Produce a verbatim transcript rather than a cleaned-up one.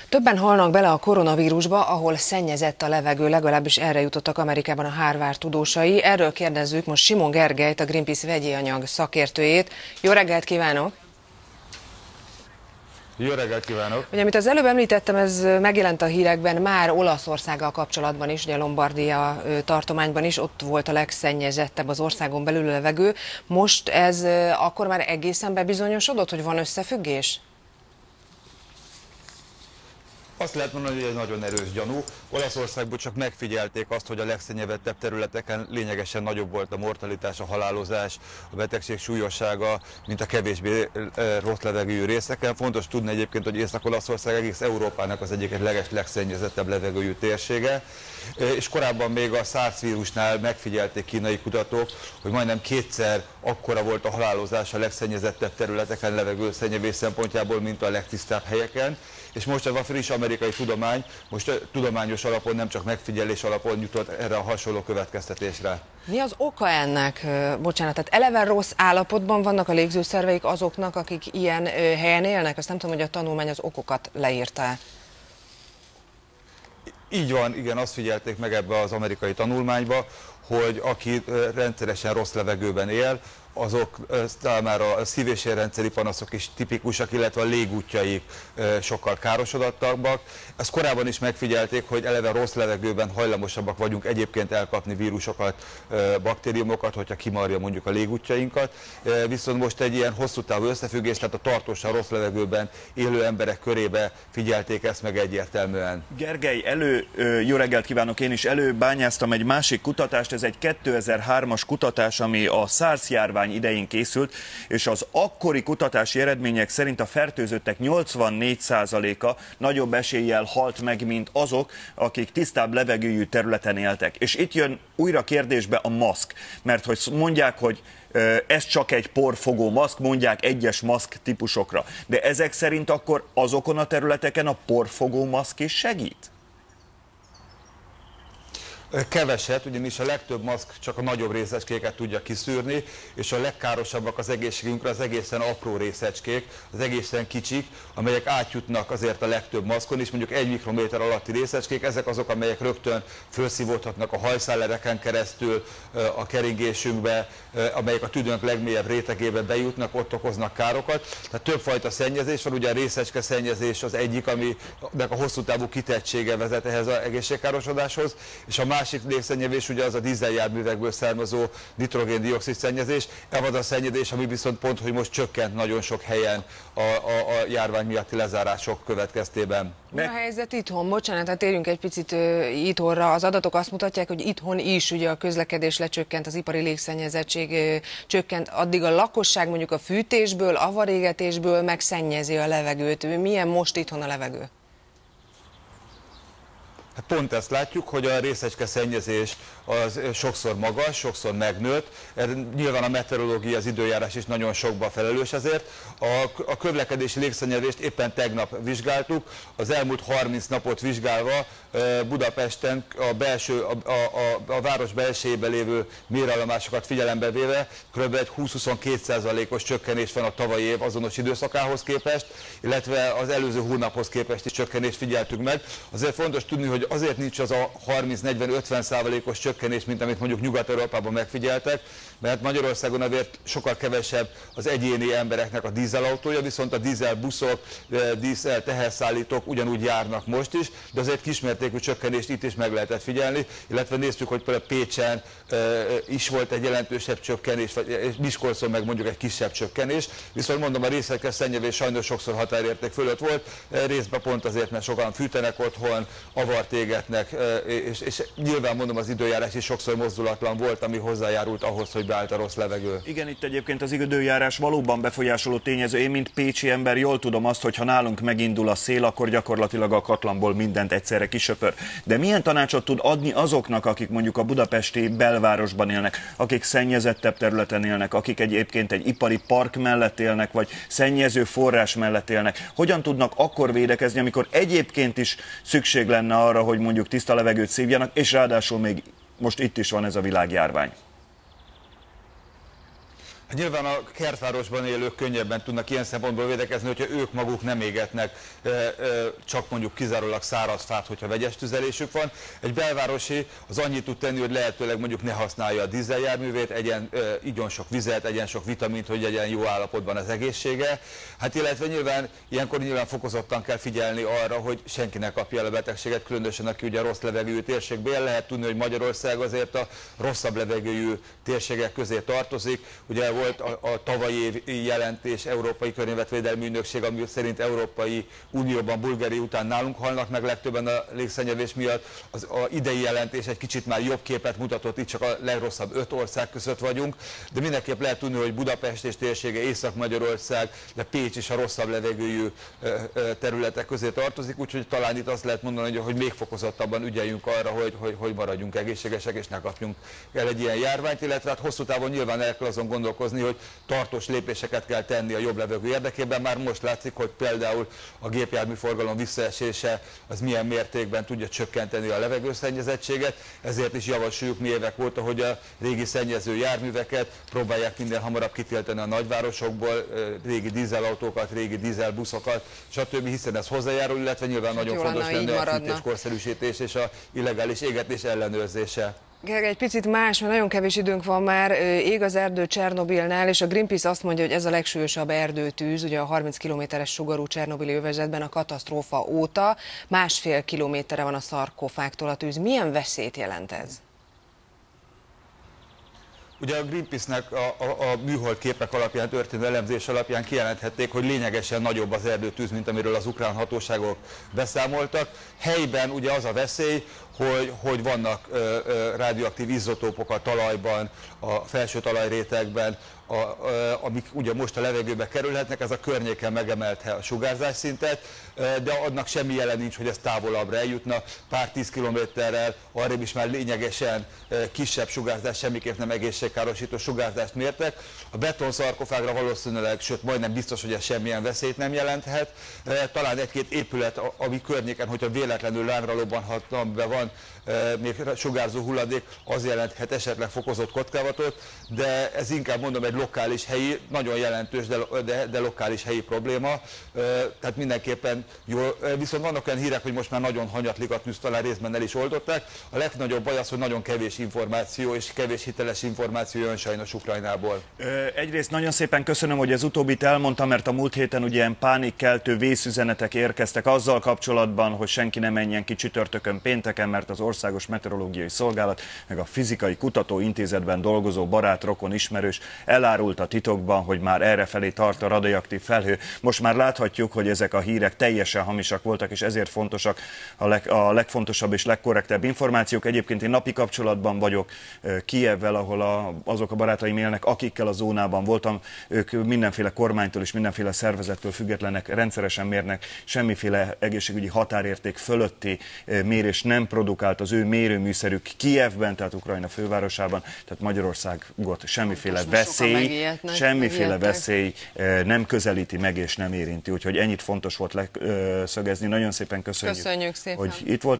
Többen halnak bele a koronavírusba, ahol szennyezett a levegő, legalábbis erre jutottak Amerikában a Harvard tudósai. Erről kérdezzük most Simon Gergelyt, a Greenpeace vegyi anyag szakértőjét. Jó reggelt kívánok! Jó reggelt kívánok! Ugye, amit az előbb említettem, ez megjelent a hírekben már Olaszországgal kapcsolatban is, ugye Lombardia tartományban is, ott volt a legszennyezettebb az országon belül a levegő. Most ez akkor már egészen bebizonyosodott, hogy van összefüggés? Azt lehet mondani, hogy egy nagyon erős gyanú. Olaszországban csak megfigyelték azt, hogy a legszennyezettebb területeken lényegesen nagyobb volt a mortalitás, a halálozás, a betegség súlyossága, mint a kevésbé rossz levegőjű részeken. Fontos tudni egyébként, hogy Észak-Olaszország egész Európának az egyik leges legszennyezettebb levegőjű térsége. És korábban még a SARS vírusnál megfigyelték kínai kutatók, hogy majdnem kétszer akkora volt a halálozás a legszennyezettebb területeken levegőszennyezés szempontjából, mint a legtisztább helyeken. És most ez a friss amerikai tudomány, most tudományos alapon, nem csak megfigyelés alapon jutott erre a hasonló következtetésre. Mi az oka ennek? Bocsánat, tehát eleve rossz állapotban vannak a légzőszerveik azoknak, akik ilyen helyen élnek? Azt nem tudom, hogy a tanulmány az okokat leírta. Így van, igen, azt figyelték meg ebbe az amerikai tanulmányba, hogy aki rendszeresen rossz levegőben él, azok számára a szív- és érrendszeri panaszok is tipikusak, illetve a légútjaik sokkal károsodottabbak. Ezt korábban is megfigyelték, hogy eleve rossz levegőben hajlamosabbak vagyunk egyébként elkapni vírusokat, baktériumokat, hogyha kimarja mondjuk a légútjainkat. Viszont most egy ilyen hosszú távú összefüggés, tehát a tartósan rossz levegőben élő emberek körébe figyelték ezt meg egyértelműen. Gergely, elő, jó reggelt kívánok, én is előbányáztam egy másik kutatást, ez egy kétezer-hármas kutatás, ami a SARS járvány idején készült, és az akkori kutatási eredmények szerint a fertőzöttek nyolcvannégy százaléka nagyobb eséllyel halt meg, mint azok, akik tisztább levegőjű területen éltek. És itt jön újra kérdésbe a maszk, mert hogy mondják, hogy ez csak egy porfogó maszk, mondják egyes maszk típusokra. De ezek szerint akkor azokon a területeken a porfogó maszk is segít? Keveset, ugyanis a legtöbb maszk csak a nagyobb részecskéket tudja kiszűrni, és a legkárosabbak az egészségünkre az egészen apró részecskék, az egészen kicsik, amelyek átjutnak azért a legtöbb maszkon is, mondjuk egy mikrométer alatti részecskék, ezek azok, amelyek rögtön felszívódhatnak a hajszállereken keresztül a keringésünkbe, amelyek a tüdőnk legmélyebb rétegébe bejutnak, ott okoznak károkat. Tehát többfajta szennyezés van, ugye a részecske szennyezés az egyik, aminek a hosszú távú kitettsége vezet ehhez az egészségkárosodáshoz, és a másik légszennyezés ugye az a dízeljárművekből származó nitrogén-dioxid szennyezés. Ez az a szennyezés, ami viszont pont, hogy most csökkent nagyon sok helyen a, a, a járvány miatti lezárások következtében. Mi a helyzet itthon? Bocsánat, hát térjünk egy picit uh, itthonra. Az adatok azt mutatják, hogy itthon is ugye a közlekedés lecsökkent, az ipari légszennyezettség uh, csökkent, addig a lakosság mondjuk a fűtésből, avarégetésből megszennyezi a levegőt. Milyen most itthon a levegő? Pont ezt látjuk, hogy a részecske szennyezés az sokszor magas, sokszor megnőtt. Nyilván a meteorológia, az időjárás is nagyon sokban felelős ezért. A, a közlekedési légszennyezést éppen tegnap vizsgáltuk. Az elmúlt harminc napot vizsgálva Budapesten a, belső, a, a, a, a város belsejében lévő mérállomásokat figyelembe véve kb. Egy húsz-huszonkettő százalékos csökkenés van a tavalyi év azonos időszakához képest, illetve az előző hónaphoz képest is csökkenést figyeltük meg. Azért fontos tudni, hogy azért nincs az a harminc-negyven-ötven százalékos csökkenés, mint amit mondjuk Nyugat-Európában megfigyeltek, mert Magyarországon azért sokkal kevesebb az egyéni embereknek a dízelautója, viszont a dízelbuszok, dízel teherszállítók ugyanúgy járnak most is, de azért kismértékű csökkenést itt is meg lehetett figyelni, illetve néztük, hogy például Pécsen is volt egy jelentősebb csökkenés, és Miskolcon meg mondjuk egy kisebb csökkenés, viszont mondom, a részecske szennyezés sajnos sokszor határérték fölött volt, részben pont azért, mert sokan fűtenek otthon, avart égetnek, és, és nyilván mondom, az időjárás is sokszor mozdulatlan volt, ami hozzájárult ahhoz, hogy beállt a rossz levegő. Igen, itt egyébként az időjárás valóban befolyásoló tényező. Én, mint pécsi ember, jól tudom azt, hogy ha nálunk megindul a szél, akkor gyakorlatilag a katlanból mindent egyszerre kisöpör. De milyen tanácsot tud adni azoknak, akik mondjuk a budapesti belvárosban élnek, akik szennyezettebb területen élnek, akik egyébként egy ipari park mellett élnek, vagy szennyező forrás mellett élnek? Hogyan tudnak akkor védekezni, amikor egyébként is szükség lenne arra, hogy mondjuk tiszta levegőt szívjanak, és ráadásul még most itt is van ez a világjárvány? Nyilván a kertvárosban élők könnyebben tudnak ilyen szempontból védekezni, hogyha ők maguk nem égetnek csak mondjuk kizárólag száraz fát, hogyha vegyes tüzelésük van. Egy belvárosi az annyit tud tenni, hogy lehetőleg mondjuk ne használja a dízeljárművét, egyen, igyon sok vizet, egyen sok vitamint, hogy legyen jó állapotban az egészsége. Hát illetve nyilván ilyenkor nyilván fokozottan kell figyelni arra, hogy senki ne kapja el a betegséget, különösen aki ugye rossz levegőjű térségben él. Lehet tudni, hogy Magyarország azért a rosszabb levegőjű térségek közé tartozik. Ugye volt a, a tavalyi év jelentés, Európai Környezetvédelmi Ügynökség, ami szerint Európai Unióban Bulgária után nálunk halnak meg legtöbben a légszennyezés miatt. Az a idei jelentés egy kicsit már jobb képet mutatott, itt csak a legrosszabb öt ország között vagyunk, de mindenképp lehet tudni, hogy Budapest és térsége, Észak-Magyarország, de Pécs is a rosszabb levegőjű területek közé tartozik, úgyhogy talán itt azt lehet mondani, hogy, hogy még fokozottabban ügyeljünk arra, hogy, hogy, hogy maradjunk egészségesek és ne kapjunk el egy ilyen járványt, illetve hát hosszú távon nyilván el kell azon gondolkozni, hogy tartós lépéseket kell tenni a jobb levegő érdekében. Már most látszik, hogy például a gépjárműforgalom visszaesése az milyen mértékben tudja csökkenteni a levegőszennyezettséget, ezért is javasoljuk mi évek óta, hogy a régi szennyező járműveket próbálják minél hamarabb kitiltani a nagyvárosokból, régi dízelautókat, régi dízelbuszokat, stb., hiszen ez hozzájárul, illetve nyilván hát nagyon fontos lenne a fűtéskorszerűsítés és a illegális égetés ellenőrzése. Gergely, egy picit más, mert nagyon kevés időnk van már. Ég az erdő Csernobilnál, és a Greenpeace azt mondja, hogy ez a legsúlyosabb erdőtűz, ugye a harminc kilométeres sugarú csernobili övezetben a katasztrófa óta. Másfél kilométerre van a szarkofágtól a tűz. Milyen veszélyt jelent ez? Ugye a Greenpeace-nek a, a, a műhold képek alapján történő elemzés alapján kijelenthették, hogy lényegesen nagyobb az erdőtűz, mint amiről az ukrán hatóságok beszámoltak. Helyben ugye az a veszély, hogy, hogy vannak ö, ö, radioaktív izotópok a talajban, a felső talajrétegben, a, ö, amik ugye most a levegőbe kerülhetnek, ez a környéken megemelte a sugárzásszintet, de annak semmi jelen nincs, hogy ez távolabbra eljutna. Pár tíz kilométerrel arrébb is már lényegesen kisebb sugárzás, semmiképp nem egészségkárosító sugárzást mértek. A betonszarkofágra valószínűleg, sőt majdnem biztos, hogy ez semmilyen veszélyt nem jelenthet. Talán egy-két épület, ami környéken, hogyha véletlenül lángra lobbanhatna, amiben van még sugárzó hulladék, az jelenthet esetleg fokozott kockázatot, de ez inkább mondom egy lokális helyi, nagyon jelentős, de, de, de lokális helyi probléma. Tehát mindenképpen jó. Viszont vannak olyan hírek, hogy most már nagyon hanyatlik a tűz, talán részben el is oldották. A legnagyobb baj az, hogy nagyon kevés információ és kevés hiteles információ jön sajnos Ukrajnából. Egyrészt nagyon szépen köszönöm, hogy ez utóbbit elmondtam, mert a múlt héten ugye ilyen pánikkeltő vészüzenetek érkeztek azzal kapcsolatban, hogy senki ne menjen ki csütörtökön, pénteken, mert az Országos Meteorológiai Szolgálat, meg a Fizikai Kutatóintézetben dolgozó barát, rokon, ismerős elárult a titokban, hogy már errefelé tart a radioaktív felhő. Most már láthatjuk, hogy ezek a hírek teljesen hamisak voltak, és ezért fontosak a, leg, a legfontosabb és legkorrektebb információk. Egyébként én napi kapcsolatban vagyok Kijevvel, ahol a, azok a barátaim élnek, akikkel a zónában voltam. Ők mindenféle kormánytól és mindenféle szervezettől függetlenek, rendszeresen mérnek, semmiféle egészségügyi határérték fölötti mérés nem produkált az ő mérőműszerük Kijevben, tehát Ukrajna fővárosában, tehát Magyarországot semmiféle veszély, semmiféle veszély nem közelíti meg és nem érinti. Úgyhogy ennyit fontos volt leszögezni. Nagyon szépen köszönjük, köszönjük szépen, hogy itt volt.